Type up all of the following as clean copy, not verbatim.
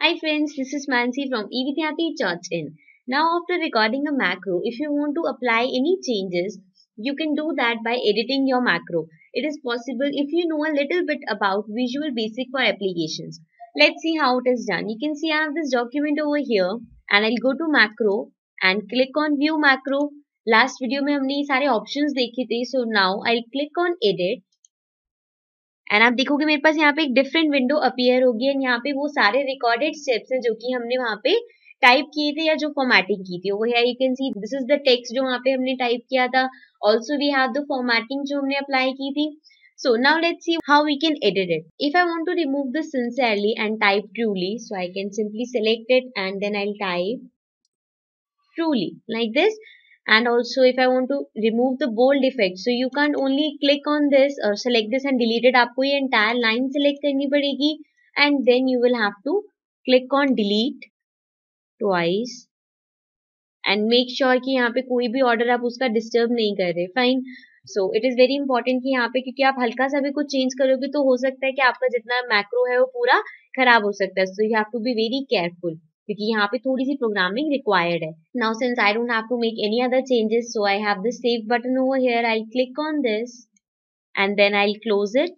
Hi friends, this is Mansi from evidyati.in. Now after recording a macro, if you want to apply any changes, you can do that by editing your macro. It is possible if you know a little bit about Visual Basic for applications. Let's see how it is done. You can see I have this document over here and I'll go to macro and click on view macro. Last video में हमने ये सारे options देखे थे. So now I'll click on edit. And आप देखोगे मेरे पास यहाँ पे एक डिफरेंट विंडो अपीयर होगी एंड यहाँ पे वो सारे रिकॉर्डेड स्टेप्स हैं जो कि हमने वहाँ पे टाइप किए थे या जो फॉर्मेटिंग की थी वो है you can see this is the text जो वहाँ पे हमने टाइप किया था also we have the formatting जो हमने अप्लाई की थी so now let's see how we can edit it if I want to remove this sincerely and type truly so I can simply select it and then I type truly like this. And also if I want to remove the bold effect, so you can't only click on this or select this and delete it. आपको ये entire line select करनी पड़ेगी and then you will have to click on delete twice and make sure कि यहाँ पे कोई भी order आप उसका disturb नहीं कर रहे. Fine. So it is very important कि यहाँ पे क्योंकि आप हल्का सा भी कुछ change करोगे तो हो सकता है कि आपका जितना macro है वो पूरा खराब हो सकता है. So you have to be very careful. क्योंकि यहाँ पे थोड़ी सी प्रोग्रामिंग रिक्वायर्ड है. Now since I don't have to make any other changes so I have this save button over here. I click on this and then I close it.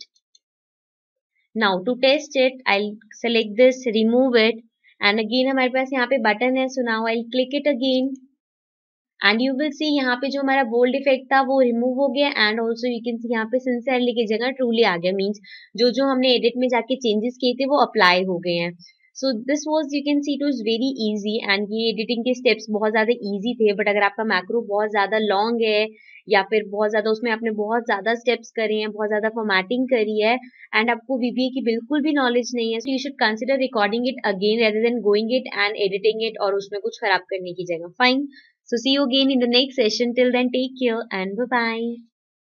Now to test it I select this remove it and again हमारे पास यहाँ पे button है. So now I click it again and you will see यहाँ पे जो हमारा bold effect था वो रिमूव हो गया and also you can see यहाँ पे सिंसियरली की जगह ट्रूली आ गया. मीन्स जो हमने एडिट में जाके चेंजेस किए थे वो अप्लाई हो गए हैं. So this was you can see it was very easy and ये एडिटिंग के स्टेप्स बहुत ज़्यादा ईजी थे. बट अगर आपका मैक्रो बहुत ज़्यादा लॉन्ग है या फिर बहुत ज़्यादा उसमें आपने बहुत ज़्यादा स्टेप्स करे हैं, बहुत ज़्यादा फॉर्मेटिंग करी है एंड आपको VBA की बिल्कुल भी नॉलेज नहीं है, so you should consider recording it again rather than going it and editing it और उसमें कुछ खराब करने की जगह. Fine. So see you again in the next session. Till then, take care and bye bye.